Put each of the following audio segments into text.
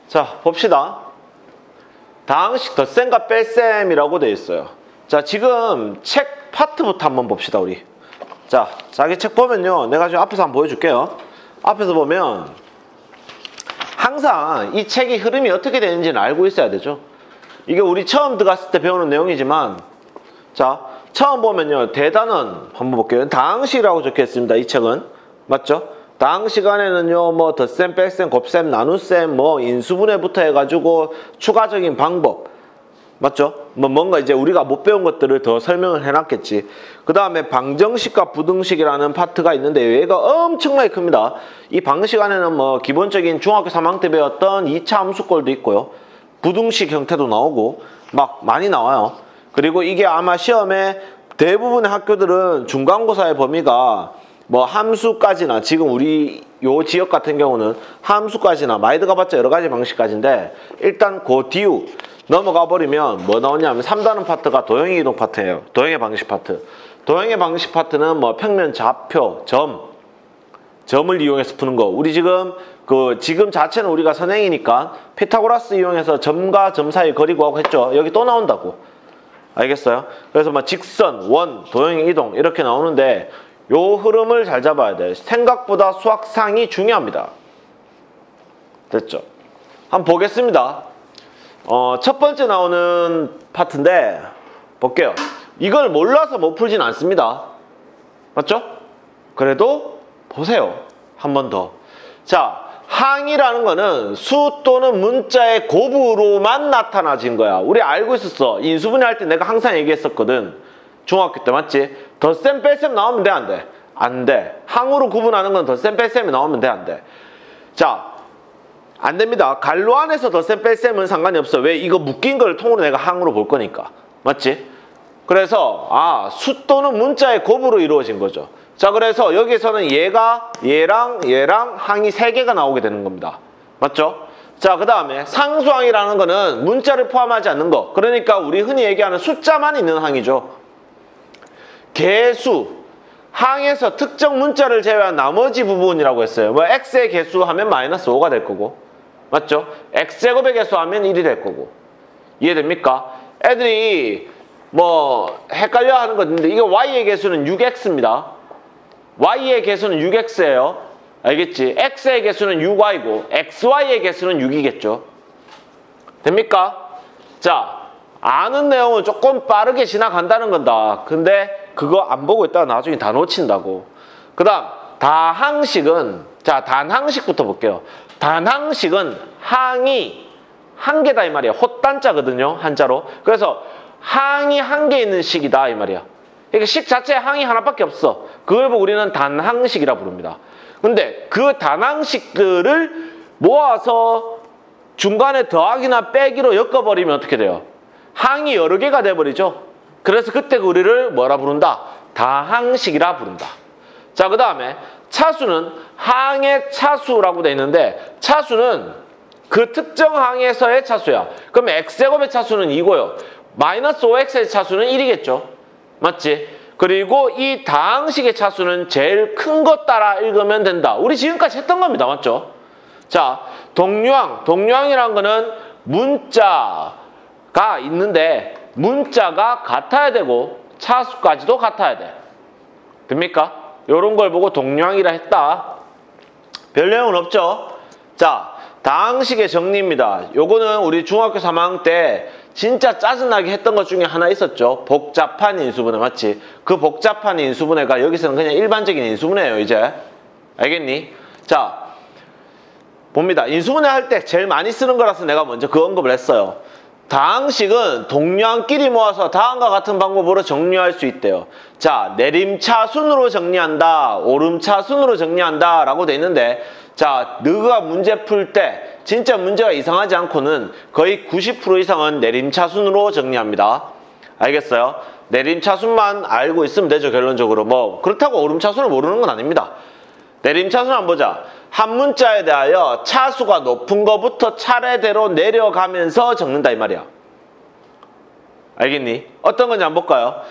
자, 봅시다. 다항식 덧셈과 뺄셈이라고 되어 있어요. 자, 지금 책 파트부터 한번 봅시다, 우리. 자, 자기 책 보면요. 내가 지금 앞에서 한번 보여줄게요. 앞에서 보면 항상 이 책의 흐름이 어떻게 되는지는 알고 있어야 되죠. 이게 우리 처음 들어갔을 때 배우는 내용이지만, 자, 처음 보면요. 대단원 한번 볼게요. 다항식이라고 적혀 있습니다. 이 책은. 맞죠? 다항식 안에는요, 뭐, 덧셈, 뺄셈, 곱셈, 나눗셈, 뭐, 인수분해부터 해가지고 추가적인 방법. 맞죠? 뭐, 뭔가 이제 우리가 못 배운 것들을 더 설명을 해놨겠지. 그 다음에 방정식과 부등식이라는 파트가 있는데, 얘가 엄청나게 큽니다. 이 방식 안에는 뭐, 기본적인 중학교 3학년 때 배웠던 2차 함수꼴도 있고요. 부등식 형태도 나오고, 막 많이 나와요. 그리고 이게 아마 시험에 대부분의 학교들은 중간고사의 범위가 뭐 함수까지나, 지금 우리 요 지역 같은 경우는 함수까지나 많이 들어가봤자 여러 가지 방식까지인데, 일단 그 뒤로 넘어가 버리면 뭐 나오냐면 3단원 파트가 도형의 이동 파트예요. 도형의 방식 파트. 도형의 방식 파트는 뭐 평면, 좌표, 점을 이용해서 푸는 거. 우리 지금 지금 자체는 우리가 선행이니까 피타고라스 이용해서 점과 점 사이 거리 구하고 했죠. 여기 또 나온다고. 알겠어요? 그래서 뭐 직선, 원, 도형의 이동 이렇게 나오는데, 요 흐름을 잘 잡아야 돼. 생각보다 수학상이 중요합니다. 됐죠? 한번 보겠습니다. 첫 번째 나오는 파트인데, 볼게요. 이걸 몰라서 못 풀진 않습니다. 맞죠? 그래도 보세요. 한 번 더. 자, 항이라는 거는 수 또는 문자의 곱으로만 나타나진 거야. 우리 알고 있었어. 인수분해 할 때 내가 항상 얘기했었거든. 중학교 때 맞지? 덧셈 뺄셈 나오면 돼, 안 돼? 안 돼. 항으로 구분하는 건 덧셈 뺄셈이 나오면 돼, 안 돼? 자, 안 됩니다. 갈로 안에서 덧셈 뺄셈은 상관이 없어. 왜? 이거 묶인 걸 통으로 내가 항으로 볼 거니까. 맞지? 그래서 수 또는 문자의 곱으로 이루어진 거죠. 자, 그래서 여기에서는 얘랑 항이 3개가 나오게 되는 겁니다. 맞죠? 자, 그 다음에 상수항이라는 거는 문자를 포함하지 않는 거. 그러니까 우리 흔히 얘기하는 숫자만 있는 항이죠. 개수, 항에서 특정 문자를 제외한 나머지 부분이라고 했어요. 뭐 x의 개수 하면 마이너스 5가 될 거고, 맞죠? x제곱의 개수 하면 1이 될 거고. 이해됩니까? 애들이 뭐 헷갈려 하는 건데, 이게 y의 개수는 6x입니다. y의 개수는 6x예요. 알겠지? x의 개수는 6y고 xy의 개수는 6이겠죠. 됩니까? 자, 아는 내용은 조금 빠르게 지나간다는 건다. 근데 그거 안 보고 있다가 나중에 다 놓친다고. 그 다음 다항식은, 자, 단항식부터 볼게요. 단항식은 항이 한 개다 이 말이야. 헛단자거든요, 한자로. 그래서 항이 한 개 있는 식이다 이 말이야. 그러니까 식 자체에 항이 하나밖에 없어. 그걸 보고 우리는 단항식이라 부릅니다. 근데 그 단항식들을 모아서 중간에 더하기나 빼기로 엮어버리면 어떻게 돼요? 항이 여러 개가 돼버리죠. 그래서 그때 우리를 뭐라 부른다? 다항식이라 부른다. 자, 그 다음에 차수는 항의 차수라고 돼 있는데, 차수는 그 특정 항에서의 차수야. 그러면 x제곱의 차수는 2고요. 마이너스 5x의 차수는 1이겠죠. 맞지? 그리고 이 다항식의 차수는 제일 큰 것 따라 읽으면 된다. 우리 지금까지 했던 겁니다. 맞죠? 자, 동류항이라는 거는 문자가 있는데 문자가 같아야 되고 차수까지도 같아야 돼. 됩니까? 요런 걸 보고 동류항이라 했다. 별 내용은 없죠? 자, 다항식의 정리입니다. 요거는 우리 중학교 3학년 때 진짜 짜증나게 했던 것 중에 하나 있었죠. 복잡한 인수분해. 맞지? 그 복잡한 인수분해가 여기서는 그냥 일반적인 인수분해예요. 이제 알겠니? 자, 봅니다. 인수분해 할 때 제일 많이 쓰는 거라서 내가 먼저 그 언급을 했어요. 다항식은 동류항끼리 모아서 다음과 같은 방법으로 정리할 수 있대요. 자, 내림차순으로 정리한다, 오름차순으로 정리한다 라고 돼 있는데, 자, 너가 문제 풀 때 진짜 문제가 이상하지 않고는 거의 90% 이상은 내림차순으로 정리합니다. 알겠어요? 내림차순만 알고 있으면 되죠. 결론적으로. 뭐 그렇다고 오름차순을 모르는 건 아닙니다. 내림차순 한번 보자. 한 문자에 대하여 차수가 높은 것부터 차례대로 내려가면서 적는다 이 말이야. 알겠니? 어떤 건지 한번 볼까요?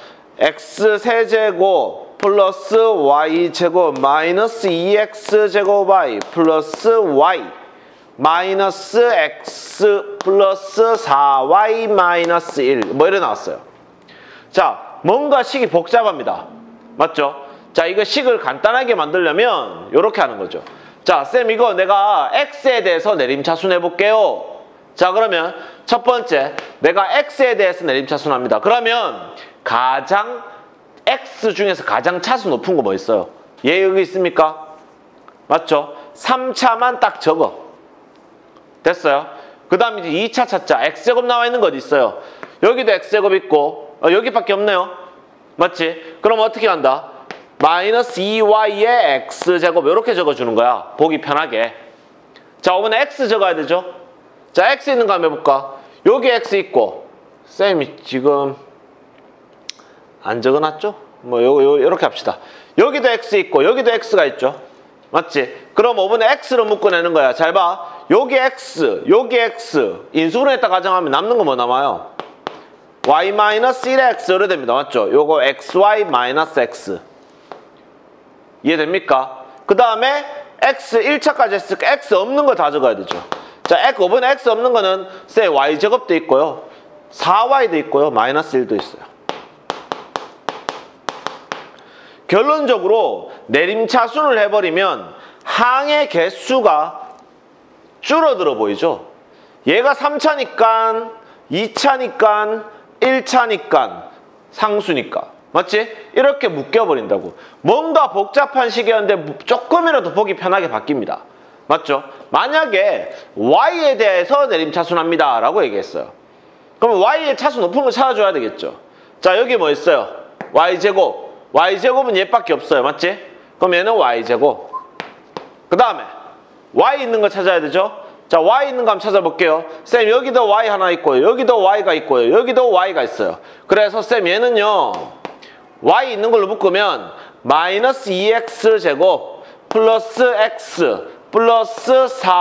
x세제곱 플러스 y제곱 마이너스 2x제곱 y 플러스 y 마이너스 x 플러스 4y 마이너스 1 뭐 이래 나왔어요. 자, 뭔가 식이 복잡합니다. 맞죠? 자, 이거 식을 간단하게 만들려면 이렇게 하는 거죠. 자, 쌤 이거 내가 x에 대해서 내림차순 해볼게요. 자, 그러면 첫 번째 내가 x에 대해서 내림차순 합니다. 그러면 가장 x 중에서 가장 차수 높은 거 뭐 있어요? 얘 여기 있습니까? 맞죠? 3차만 딱 적어. 됐어요? 그 다음 이제 2차 찾자. x제곱 나와 있는 거 어디 있어요? 여기도 x제곱 있고 여기밖에 없네요. 맞지? 그럼 어떻게 한다? 마이너스 2y의 x제곱 이렇게 적어주는 거야. 보기 편하게. 자, 이번에 x 적어야 되죠? 자, x 있는 거 한번 해볼까? 여기 x 있고 쌤이 지금 안 적어놨죠? 뭐 요렇게 합시다. 여기도 x 있고 여기도 x가 있죠? 맞지? 그럼 5분의 x로 묶어내는 거야. 잘 봐. 여기 x, 여기 x 인수분해 했다 가정하면 남는 거 뭐 남아요? y-1x 이래 됩니다. 맞죠? 요거 xy-x 이해됩니까? 그 다음에 x 1차까지 했으니까 x 없는 거 다 적어야 되죠. 자, 5분의 x 없는 거는 쌤 y제곱도 있고요 4y도 있고요 마이너스 1도 있어요. 결론적으로 내림차순을 해버리면 항의 개수가 줄어들어 보이죠? 얘가 3차니까 2차니까 1차니까 상수니까 맞지? 이렇게 묶여버린다고. 뭔가 복잡한 식이었는데 조금이라도 보기 편하게 바뀝니다. 맞죠? 만약에 y에 대해서 내림차순합니다 라고 얘기했어요. 그럼 y의 차수 높은 거 찾아줘야 되겠죠. 자, 여기 뭐 있어요? y제곱. y제곱은 얘밖에 없어요. 맞지? 그럼 얘는 y제곱. 그 다음에 y 있는 거 찾아야 되죠? 자, y 있는 거 한번 찾아볼게요. 쌤, 여기도 y 하나 있고요. 여기도 y가 있고요. 여기도 y가 있어요. 그래서 쌤, 얘는요. y 있는 걸로 묶으면 마이너스 2x 제곱 플러스 x 플러스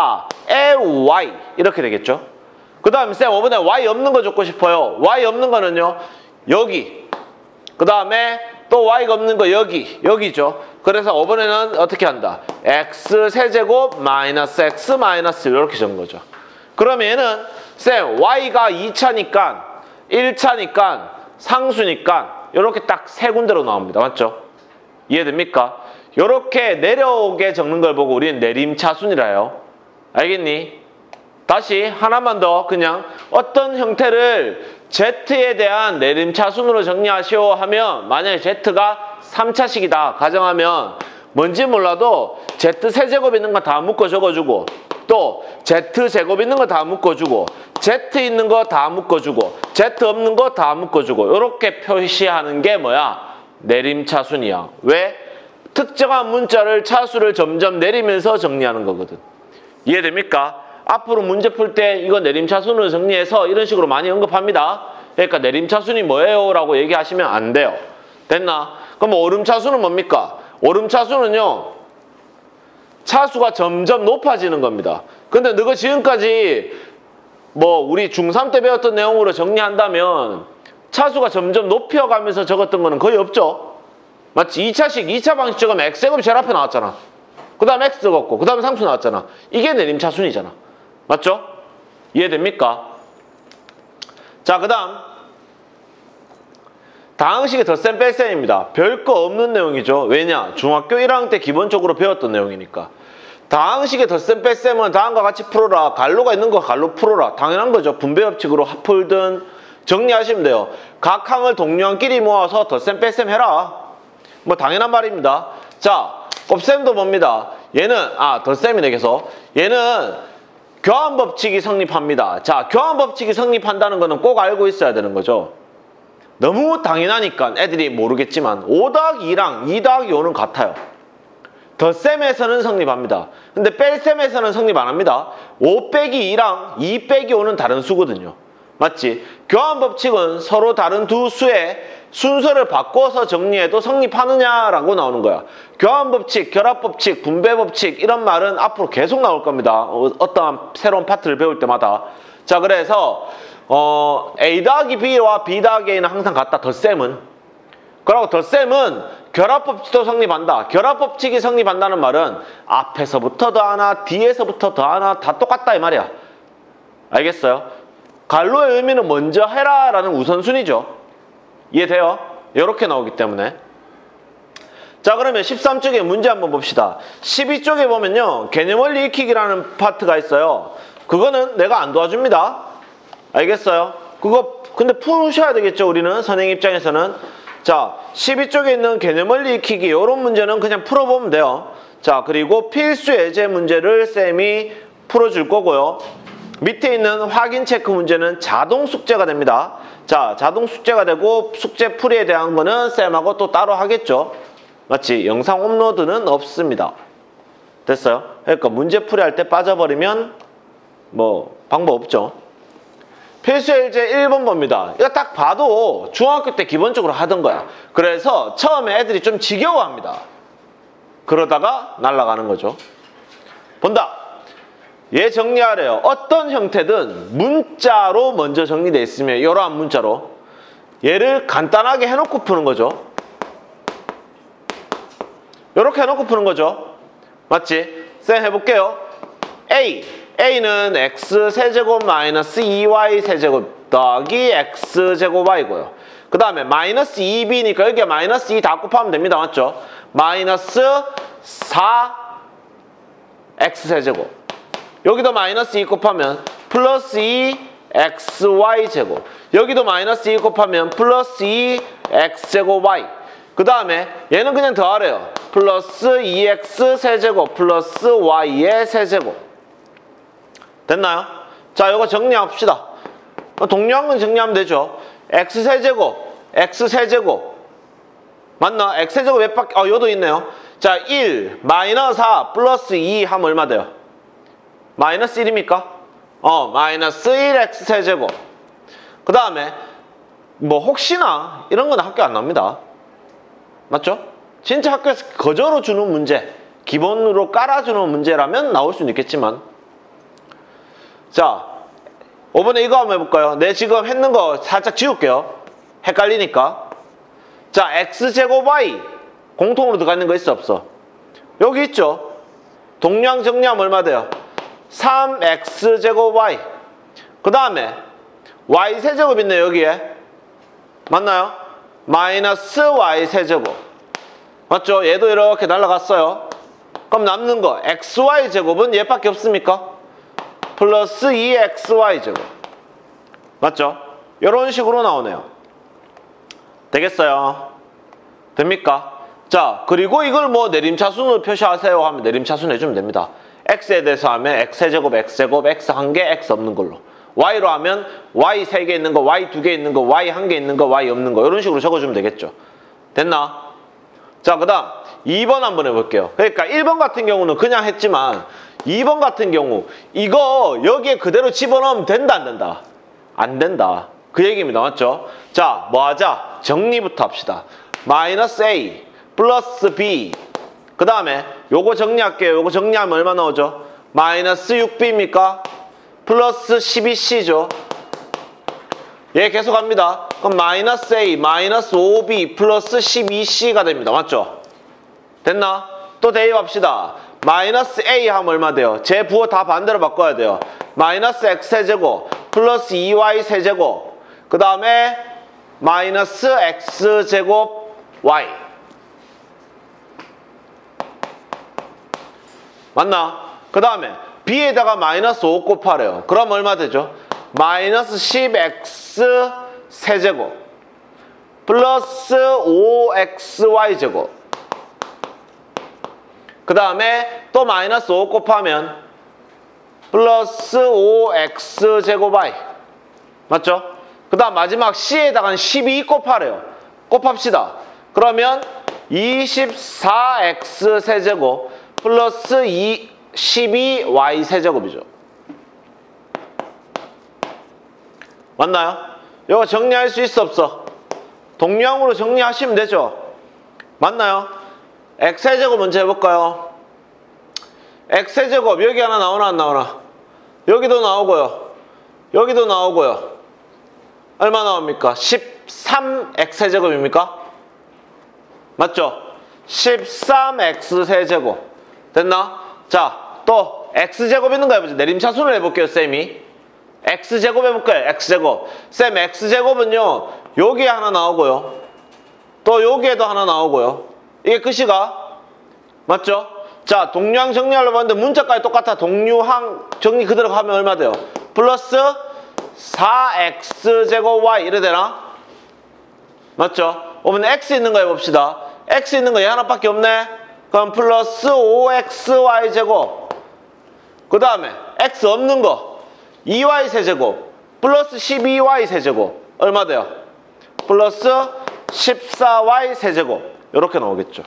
4의 y 이렇게 되겠죠? 그 다음에 쌤, 5번에 y 없는 거 줬고 싶어요. y 없는 거는요. 여기. 그 다음에 또 y가 없는 거 여기죠. 그래서 5번에는 어떻게 한다? x 세제곱 마이너스 x 마이너스 이렇게 적은 거죠. 그러면 얘는 쌤 y가 2차니까 1차니까 상수니까 이렇게 딱 세 군데로 나옵니다. 맞죠? 이해됩니까? 이렇게 내려오게 적는 걸 보고 우리는 내림차순이라 해요. 알겠니? 다시 하나만 더 그냥 어떤 형태를 Z에 대한 내림차순으로 정리하시오 하면 만약에 Z가 3차식이다 가정하면 뭔지 몰라도 Z 세제곱 있는 거 다 묶어 적어주고 또 Z 제곱 있는 거 다 묶어주고 Z 있는 거 다 묶어주고 Z 없는 거 다 묶어주고 이렇게 표시하는 게 뭐야? 내림차순이야. 왜? 특정한 문자를 차수를 점점 내리면서 정리하는 거거든. 이해됩니까? 앞으로 문제 풀 때 이거 내림차순으로 정리해서 이런 식으로 많이 언급합니다. 그러니까 내림차순이 뭐예요? 라고 얘기하시면 안 돼요. 됐나? 그럼 오름차순은 뭡니까? 오름차순은요. 차수가 점점 높아지는 겁니다. 근데 너가 지금까지 뭐 우리 중3 때 배웠던 내용으로 정리한다면 차수가 점점 높여가면서 적었던 거는 거의 없죠. 맞지? 2차 방식 적으면 x제곱이 제일 앞에 나왔잖아. 그 다음에 x 적었고 그 다음에 상수 나왔잖아. 이게 내림차순이잖아. 맞죠? 이해됩니까? 자, 그 다음 식이 덧셈 뺄셈입니다. 별거 없는 내용이죠. 왜냐? 중학교 1학년 때 기본적으로 배웠던 내용이니까. 다항식의 덧셈 뺄셈은 다음과 같이 풀어라. 갈로가 있는 거 갈로 풀어라. 당연한 거죠. 분배 법칙으로 풀든 정리하시면 돼요. 각 항을 동료항끼리 모아서 덧셈 뺄셈 해라. 뭐 당연한 말입니다. 자, 곱셈도 봅니다. 얘는 덧셈이네 계속. 얘는 교환 법칙이 성립합니다. 자, 교환 법칙이 성립한다는 거는 꼭 알고 있어야 되는 거죠. 너무 당연하니까 애들이 모르겠지만 5 더하기 2랑 2 더하기 5는 같아요. 덧셈에서는 성립합니다. 근데 뺄셈에서는 성립 안 합니다. 5 빼기 2랑 2 빼기 5는 다른 수거든요. 맞지? 교환 법칙은 서로 다른 두 수의 순서를 바꿔서 정리해도 성립하느냐라고 나오는 거야. 교환 법칙, 결합 법칙, 분배 법칙 이런 말은 앞으로 계속 나올 겁니다. 어떠한 새로운 파트를 배울 때마다. 자, 그래서 A 더하기 B와 B 더하기 A는 항상 같다. 덧셈은. 그리고 덧셈은 결합법칙도 성립한다. 결합법칙이 성립한다는 말은 앞에서부터 더하나 뒤에서부터 더하나 다 똑같다 이 말이야. 알겠어요? 갈로의 의미는 먼저 해라 라는 우선순위죠. 이해돼요? 이렇게 나오기 때문에. 자, 그러면 13쪽의 문제 한번 봅시다. 12쪽에 보면요, 개념원리 익히기라는 파트가 있어요. 그거는 내가 안 도와줍니다. 알겠어요? 그거 근데 푸셔야 되겠죠, 우리는 선생님 입장에서는. 자, 12쪽에 있는 개념원리 익히기 이런 문제는 그냥 풀어보면 돼요. 자, 그리고 필수 예제 문제를 쌤이 풀어줄 거고요. 밑에 있는 확인 체크 문제는 자동 숙제가 됩니다. 자, 자동 숙제가 되고 숙제 풀이에 대한 거는 쌤하고 또 따로 하겠죠. 맞지? 영상 업로드는 없습니다. 됐어요? 그러니까 문제 풀이할 때 빠져버리면 뭐 방법 없죠. 필수 예제 1번 봅니다. 이거 딱 봐도 중학교 때 기본적으로 하던 거야. 그래서 처음에 애들이 좀 지겨워합니다. 그러다가 날아가는 거죠. 본다. 얘 정리하래요. 어떤 형태든 문자로 먼저 정리되어 있으면 이러한 문자로 얘를 간단하게 해놓고 푸는 거죠. 이렇게 해놓고 푸는 거죠. 맞지? 쌤 해볼게요. A는 x세제곱 마이너스 2y 세제곱 더하기 x제곱 y고요. 그 다음에 마이너스 2b니까 여기에 마이너스 2 다 곱하면 됩니다. 맞죠? 마이너스 4x세제곱. 여기도 마이너스 2 곱하면 플러스 2xy제곱. 여기도 마이너스 2 곱하면 플러스 2x제곱 y. 그 다음에 얘는 그냥 더하래요. 플러스 2x 세제곱 플러스 y의 세제곱. 됐나요? 자, 이거 정리합시다. 동료한 건 정리하면 되죠. x세제곱 맞나? x세제곱 몇 바퀴? 요도 있네요. 자, 1 마이너스 4 플러스 2 하면 얼마 돼요? 마이너스 1입니까? 마이너스 1x세제곱. 그 다음에 뭐 혹시나 이런 건 학교 안 나옵니다. 맞죠? 진짜 학교에서 거저로 주는 문제, 기본으로 깔아주는 문제라면 나올 수는 있겠지만. 자, 이번에 이거 한번 해볼까요? 내 지금 했는 거 살짝 지울게요. 헷갈리니까. 자, x제곱 y 공통으로 들어가 있는 거 있어 없어? 여기 있죠. 동량 정리하면 얼마 돼요? 3x제곱 y. 그 다음에 y세제곱 있네 여기에. 맞나요? 마이너스 y세제곱. 맞죠? 얘도 이렇게 날아갔어요. 그럼 남는 거 xy제곱은 얘밖에 없습니까? 플러스 2xy제곱. 맞죠? 이런 식으로 나오네요. 되겠어요? 됩니까? 자, 그리고 이걸 뭐 내림차순으로 표시하세요 하면 내림차순 해주면 됩니다. x에 대해서 하면 x제곱, x제곱, x 한 개, x 없는 걸로. y로 하면 y 3개 있는 거, y 2개 있는 거, y 1개 있는 거, y 없는 거. 이런 식으로 적어주면 되겠죠. 됐나? 자, 그 다음 2번 한번 해볼게요. 그러니까 1번 같은 경우는 그냥 했지만 2번 같은 경우 이거 여기에 그대로 집어넣으면 된다 안 된다? 안 된다. 그 얘기입니다. 맞죠? 자, 뭐 하자? 정리부터 합시다. 마이너스 a 플러스 b. 그 다음에 요거 정리할게요. 요거 정리하면 얼마 나오죠? 마이너스 6b입니까? 플러스 12c죠. 얘 계속 갑니다. 그럼 마이너스 a 마이너스 5b 플러스 12c가 됩니다. 맞죠? 됐나? 또 대입합시다. 마이너스 a 하면 얼마 돼요? 제 부호 다 반대로 바꿔야 돼요. 마이너스 x세제곱 플러스 2y 세제곱. 그 다음에 마이너스 x제곱 y. 맞나? 그 다음에 b에다가 마이너스 5 곱하래요. 그럼 얼마 되죠? 마이너스 10x 세제곱 플러스 5xy제곱. 그 다음에 또 마이너스 5 곱하면 플러스 5x제곱 y. 맞죠? 그 다음 마지막 c에다가 12 곱하래요. 곱합시다. 그러면 24x 세제곱 플러스 12y 세제곱이죠. 맞나요? 이거 정리할 수 있어 없어? 동량으로 정리하시면 되죠. 맞나요? x세제곱 먼저 해볼까요? x세제곱 여기 하나 나오나 안 나오나? 여기도 나오고요. 여기도 나오고요. 얼마 나옵니까? 13x세제곱입니까? 맞죠? 13x 세제곱. 됐나? 자, 또 x제곱 있는 거 해보죠. 내림차순을 해볼게요, 쌤이. x제곱 해볼게요, x제곱. 쌤, x제곱은요, 여기에 하나 나오고요. 또 여기에도 하나 나오고요. 이게 끝이가? 맞죠? 자, 동류항 정리하려고 하는데 문자까지 똑같아. 동류항 정리 그대로 하면 얼마 돼요? 플러스 4x제곱 y 이래 되나? 맞죠? 그러면 x 있는 거 해봅시다. x 있는 거 얘 하나밖에 없네? 그럼 플러스 5xy제곱. 그 다음에 x 없는 거 2y 세제곱 플러스 12y 세제곱 얼마 돼요? 플러스 14y 세제곱. 이렇게 나오겠죠.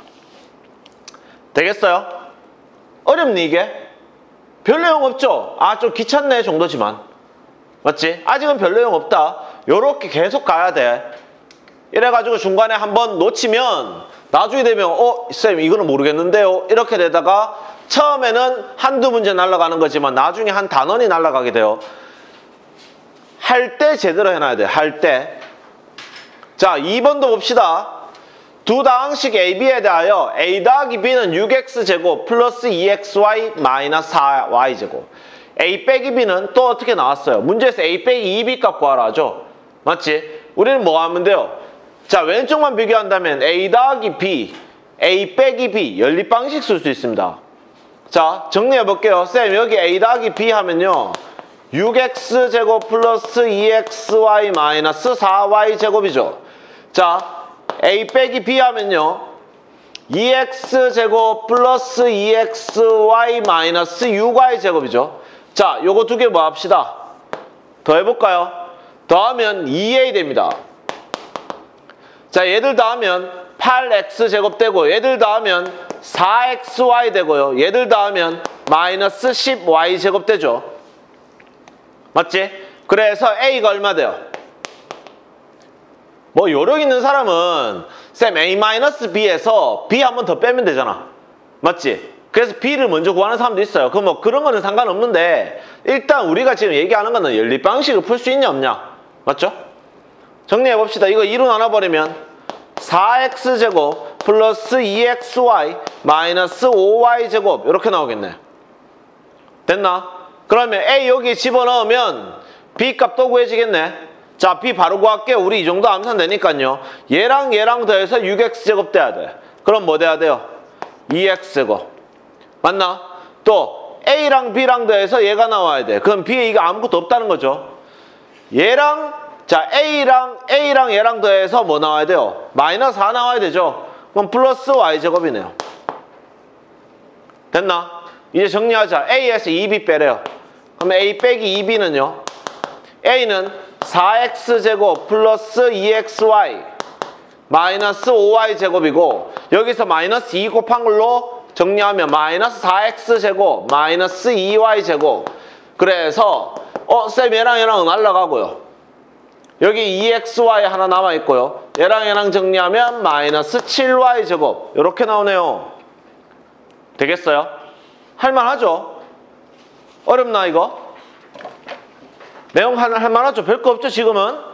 되겠어요? 어렵니 이게? 별 내용 없죠? 아, 좀 귀찮네 정도지만. 맞지? 아직은 별 내용 없다. 요렇게 계속 가야 돼. 이래가지고 중간에 한번 놓치면 나중에 되면 쌤 이거는 모르겠는데요. 이렇게 되다가 처음에는 한두 문제 날아가는 거지만 나중에 한 단원이 날아가게 돼요. 할 때 제대로 해놔야 돼. 할 때. 자, 2번도 봅시다. 두 다항식 AB에 대하여 A 더하기 B는 6x제곱 플러스 2xy 마이너스 4y제곱. A 빼기 B는 또 어떻게 나왔어요? 문제에서 A 빼기 2B 값 구하라 하죠. 맞지? 우리는 뭐 하면 돼요? 자, 왼쪽만 비교한다면 A 더하기 B, A 빼기 B 연립방식 쓸 수 있습니다. 자, 정리해 볼게요. 쌤, 여기 A 더하기 B 하면요 6x제곱 플러스 2xy 마이너스 4y제곱이죠. 자, A 빼기 B 하면요 2x제곱 플러스 2xy 마이너스 6y제곱이죠. 자, 요거 두 개 뭐 합시다? 더해볼까요? 더하면 2a 됩니다. 자, 얘들 더하면 8x제곱 되고 얘들 더하면 4xy 되고요. 얘들 더하면 마이너스 10y제곱 되죠. 맞지? 그래서 a가 얼마 돼요? 뭐 요령 있는 사람은 쌤 a-b에서 b 한 번 더 빼면 되잖아. 맞지? 그래서 b를 먼저 구하는 사람도 있어요. 그럼 뭐 그런 거는 상관없는데 일단 우리가 지금 얘기하는 거는 연립방식을 풀 수 있냐 없냐. 맞죠? 정리해 봅시다. 이거 2로 나눠버리면 4x제곱 플러스 2xy 마이너스 5y제곱 이렇게 나오겠네. 됐나? 그러면 a 여기 집어넣으면 b 값 또 구해지겠네. 자, b 바로 구할게요. 우리 이 정도 암산 되니까요. 얘랑 얘랑 더해서 6x제곱 돼야 돼. 그럼 뭐 돼야 돼요? 2x제곱. 맞나? 또 a랑 b랑 더해서 얘가 나와야 돼. 그럼 b에 이거 아무것도 없다는 거죠. 얘랑 자 A랑 얘랑 더해서 뭐 나와야 돼요? 마이너스 4 나와야 되죠. 그럼 플러스 Y제곱이네요. 됐나? 이제 정리하자. A에서 2B 빼래요. 그럼 A 빼기 2B는요. A는 4X제곱 플러스 2XY 마이너스 5Y제곱이고 여기서 마이너스 2 곱한 걸로 정리하면 마이너스 4X제곱 마이너스 2Y제곱. 그래서 쌤 얘랑 날라가고요. 여기 2xy 하나 남아있고요. 얘랑 정리하면 마이너스 7y제곱 이렇게 나오네요. 되겠어요? 할만하죠? 어렵나 이거? 내용 할만하죠? 별거 없죠 지금은?